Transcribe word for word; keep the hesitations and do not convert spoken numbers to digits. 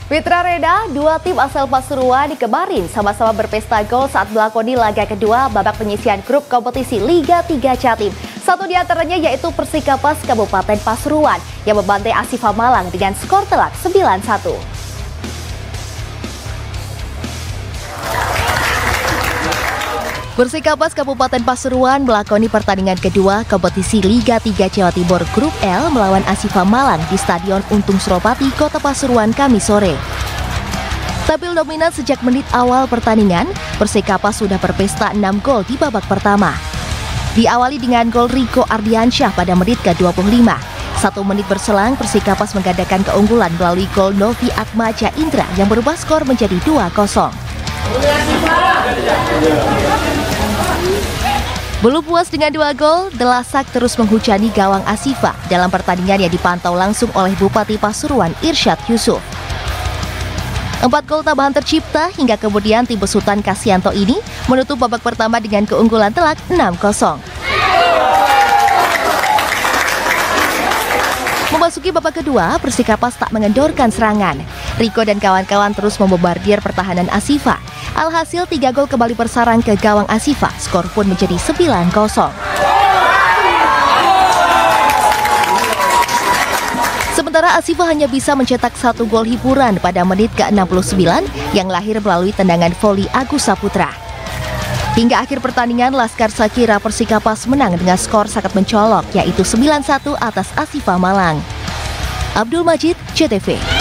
Mitra Reda, dua tim asal Pasuruan kemarin sama-sama berpesta gol saat melakoni laga kedua babak penyisihan grup kompetisi Liga tiga Jatim. Satu di antaranya yaitu Persikapas Kabupaten Pasuruan yang membantai Ashifa Malang dengan skor telak sembilan satu. Persikapas Kabupaten Pasuruan melakoni pertandingan kedua kompetisi Liga tiga Jawa Timur Grup L melawan Ashifa Malang di Stadion Untung Suropati, Kota Pasuruan, Kamis sore. Tampil dominan sejak menit awal pertandingan, Persikapas sudah berpesta enam gol di babak pertama. Diawali dengan gol Riko Ardiansyah pada menit ke dua puluh lima. Satu menit berselang, Persikapas menggandakan keunggulan melalui gol Novi Atmaja Indra yang berubah skor menjadi dua kosong. Belum puas dengan dua gol, Delasak terus menghujani gawang Ashifa dalam pertandingan yang dipantau langsung oleh Bupati Pasuruan Irsyad Yusuf. Empat gol tambahan tercipta hingga kemudian tim besutan Kasianto ini menutup babak pertama dengan keunggulan telak enam kosong. Memasuki babak kedua, Persikapas tak mengendorkan serangan. Riko dan kawan-kawan terus membombardir pertahanan Ashifa. Alhasil tiga gol kembali bersarang ke gawang Ashifa, skor pun menjadi sembilan kosong. Sementara Ashifa hanya bisa mencetak satu gol hiburan pada menit ke enam puluh sembilan yang lahir melalui tendangan voli Agus Saputra. Hingga akhir pertandingan, Laskar Shakira Persikapas menang dengan skor sangat mencolok, yaitu sembilan satu atas Ashifa Malang. Abdul Majid, C T V.